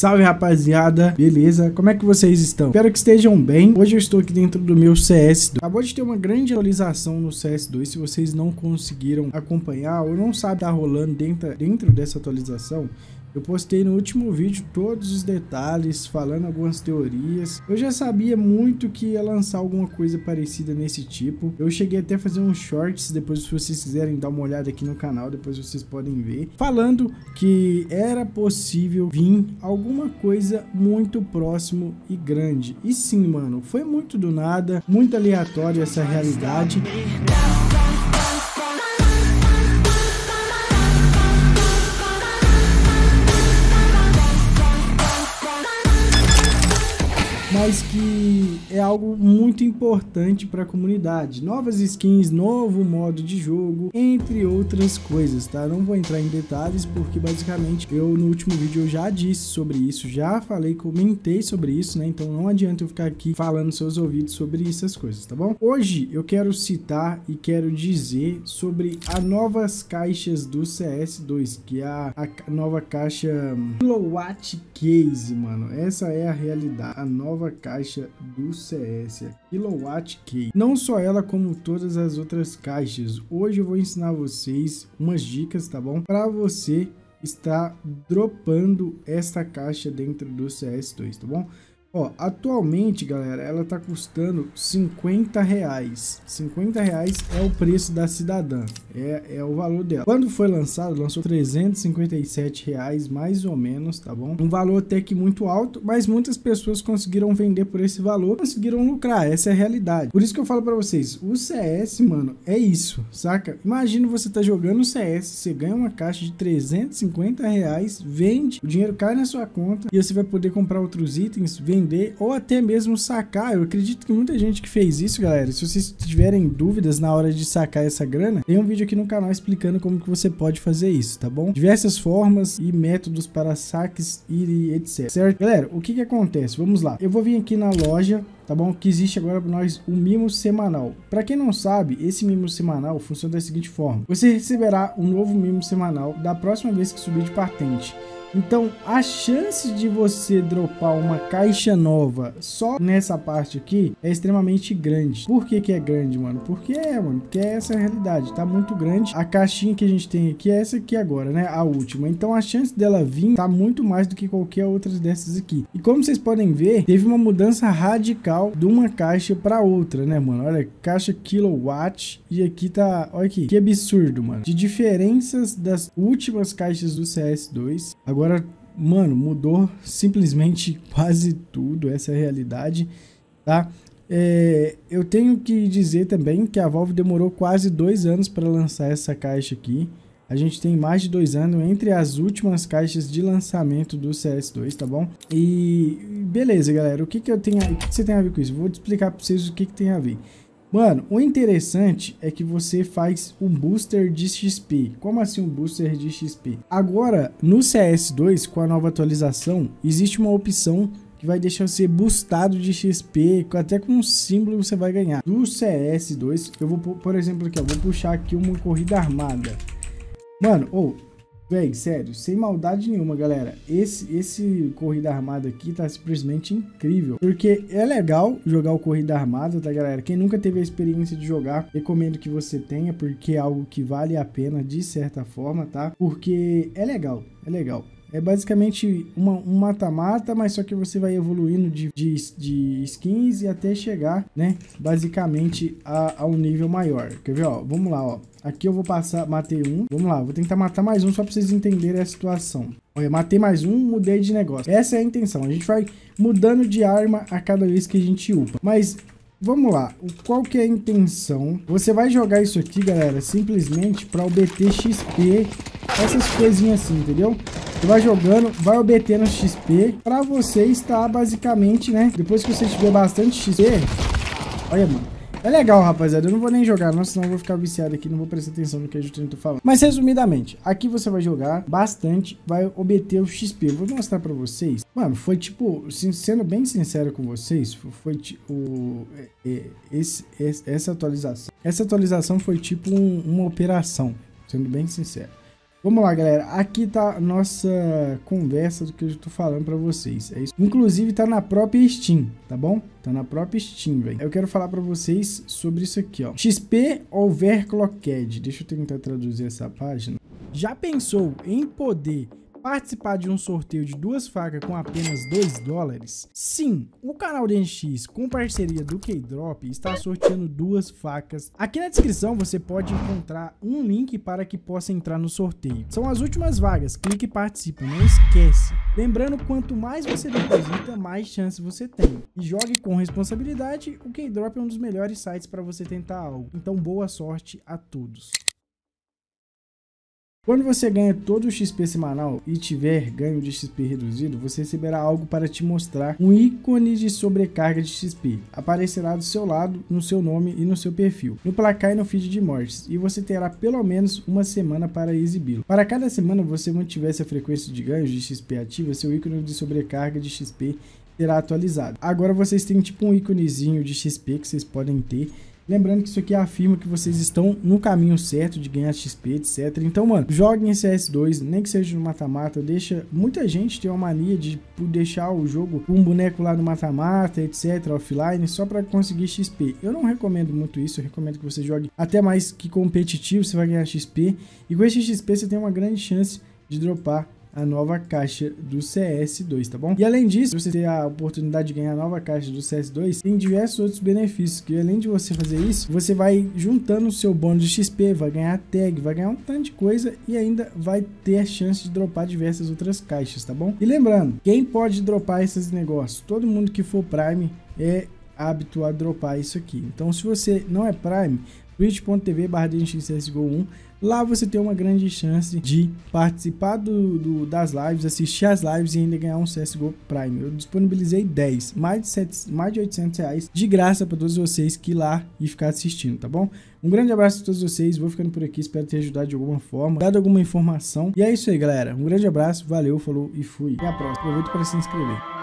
Salve rapaziada, beleza? Como é que vocês estão? Espero que estejam bem. Hoje eu estou aqui dentro do meu CS2. Acabou de ter uma grande atualização no CS2. Se vocês não conseguiram acompanhar ou não sabem o que tá rolando dentro dessa atualização, eu postei no último vídeo todos os detalhes, falando algumas teorias. Eu já sabia muito que ia lançar alguma coisa parecida nesse tipo. Eu cheguei até a fazer uns shorts, depois se vocês quiserem dar uma olhada aqui no canal, depois vocês podem ver. Falando que era possível vir alguma coisa muito próximo e grande. E sim, mano, foi muito do nada, muito aleatório essa realidade. Mas que é algo muito importante para a comunidade. Novas skins, novo modo de jogo, entre outras coisas, tá? Não vou entrar em detalhes porque basicamente eu no último vídeo eu já disse sobre isso, já falei, comentei sobre isso, né? Então não adianta eu ficar aqui falando nos seus ouvidos sobre essas coisas, tá bom? Hoje eu quero citar e quero dizer sobre as novas caixas do CS2, que é a nova caixa Kilowatt Case, mano. Essa é a realidade, a nova caixa do CS, a Kilowatt Case. Não só ela, como todas as outras caixas. Hoje eu vou ensinar vocês umas dicas, tá bom? Para você estar dropando esta caixa dentro do CS2, tá bom? Ó, atualmente, galera, ela tá custando R$50. R$50 é o preço da cidadã, é o valor dela. Quando foi lançado, lançou R$357, mais ou menos, tá bom? Um valor até que muito alto, mas muitas pessoas conseguiram vender por esse valor, conseguiram lucrar, essa é a realidade. Por isso que eu falo pra vocês, o CS, mano, é isso, saca? Imagina você tá jogando CS, você ganha uma caixa de R$350, vende, o dinheiro cai na sua conta e você vai poder comprar outros itens, vender ou até mesmo sacar. Eu acredito que muita gente que fez isso, galera. Se vocês tiverem dúvidas na hora de sacar essa grana, tem um vídeo aqui no canal explicando como que você pode fazer isso, tá bom? Diversas formas e métodos para saques e etc, certo? Galera, o que que acontece? Vamos lá. Eu vou vir aqui na loja, tá bom? Que existe agora para nós um mimo semanal. Para quem não sabe, esse mimo semanal funciona da seguinte forma: você receberá um novo mimo semanal da próxima vez que subir de patente. Então, a chance de você dropar uma caixa nova só nessa parte aqui é extremamente grande. Por que que é grande, mano? Porque essa é a realidade, tá muito grande. A caixinha que a gente tem aqui é essa aqui agora, né? A última. Então, a chance dela vir tá muito mais do que qualquer outra dessas aqui. E como vocês podem ver, teve uma mudança radical de uma caixa para outra, né, mano? Olha, caixa Kilowatt e aqui tá... Olha aqui, que absurdo, mano. De diferenças das últimas caixas do CS2. Agora, mano, mudou simplesmente quase tudo, essa é a realidade, tá? Eu tenho que dizer também que a Valve demorou quase 2 anos para lançar essa caixa aqui. A gente tem mais de 2 anos entre as últimas caixas de lançamento do CS2, tá bom? E beleza, galera, o que você tem a ver com isso? Vou te explicar para vocês o que tem a ver. Mano, o interessante é que você faz um booster de XP. Como assim um booster de XP? Agora, no CS2, com a nova atualização, existe uma opção que vai deixar você boostado de XP, até com um símbolo você vai ganhar. Do CS2, eu vou, por exemplo, aqui, ó, vou puxar aqui uma corrida armada. Mano, véi, sério, sem maldade nenhuma, galera, esse Corrida Armada aqui tá simplesmente incrível, porque é legal jogar o Corrida Armada, tá, galera? Quem nunca teve a experiência de jogar, recomendo que você tenha, porque é algo que vale a pena de certa forma, tá? Porque é legal, é legal. É basicamente um mata-mata, mas só que você vai evoluindo de skins e até chegar, né, basicamente a um nível maior. Quer ver, ó? Vamos lá, ó. Aqui eu vou passar, matei um. Vamos lá, vou tentar matar mais um só pra vocês entenderem a situação. Olha, matei mais um, mudei de negócio. Essa é a intenção. A gente vai mudando de arma a cada vez que a gente upa. Mas... vamos lá, qual que é a intenção? Você vai jogar isso aqui, galera, simplesmente para obter XP, essas coisinhas assim, entendeu? Você vai jogando, vai obtendo XP para você estar basicamente, né? Depois que você tiver bastante XP, olha, mano. É legal, rapaziada, eu não vou nem jogar, não, senão eu vou ficar viciado aqui, não vou prestar atenção no que a gente tá falando. Mas, resumidamente, aqui você vai jogar bastante, vai obter o XP. Eu vou mostrar pra vocês. Mano, foi tipo, sendo bem sincero com vocês, foi tipo, essa atualização. Essa atualização foi tipo uma operação, sendo bem sincero. Vamos lá, galera. Aqui tá a nossa conversa do que eu tô falando pra vocês. É isso. Inclusive tá na própria Steam, tá bom? Tá na própria Steam, velho. Eu quero falar pra vocês sobre isso aqui, ó. XP Overclocked. Deixa eu tentar traduzir essa página. Já pensou em poder participar de um sorteio de 2 facas com apenas $2? Sim, o canal DNX, com parceria do Keydrop, está sorteando 2 facas. Aqui na descrição você pode encontrar um link para que possa entrar no sorteio. São as últimas vagas, clique e participe, não esquece. Lembrando, quanto mais você deposita, mais chance você tem. E jogue com responsabilidade, o Keydrop é um dos melhores sites para você tentar algo. Então boa sorte a todos. Quando você ganha todo o XP semanal e tiver ganho de XP reduzido, você receberá algo para te mostrar um ícone de sobrecarga de XP. Aparecerá do seu lado, no seu nome e no seu perfil, no placar e no feed de mortes, e você terá pelo menos uma semana para exibi-lo. Para cada semana você mantivesse a frequência de ganhos de XP ativa, seu ícone de sobrecarga de XP será atualizado. Agora vocês têm tipo um íconezinho de XP que vocês podem ter. Lembrando que isso aqui afirma que vocês estão no caminho certo de ganhar XP, etc. Então, mano, joguem em CS2, nem que seja no mata-mata. Deixa muita gente tem uma mania de deixar o jogo com um boneco lá no mata-mata, etc, offline, só para conseguir XP. Eu não recomendo muito isso, eu recomendo que você jogue até mais que competitivo, você vai ganhar XP. E com esse XP você tem uma grande chance de dropar a nova caixa do CS2, tá bom? E além disso, você ter a oportunidade de ganhar a nova caixa do CS2, tem diversos outros benefícios, que além de você fazer isso, você vai juntando o seu bônus de XP, vai ganhar tag, vai ganhar um tanto de coisa e ainda vai ter a chance de dropar diversas outras caixas, tá bom? E lembrando, quem pode dropar esses negócios? Todo mundo que for Prime é apto a dropar isso aqui. Então, se você não é Prime, twitch.tv/DNXCSGO1, lá você tem uma grande chance de participar das lives, assistir as lives e ainda ganhar um CSGO Prime. Eu disponibilizei 10, mais de 800 reais de graça para todos vocês que ir lá e ficar assistindo, tá bom? Um grande abraço a todos vocês, vou ficando por aqui, espero ter ajudado de alguma forma, dado alguma informação. E é isso aí, galera. Um grande abraço, valeu, falou e fui. Até a próxima. Aproveita para se inscrever.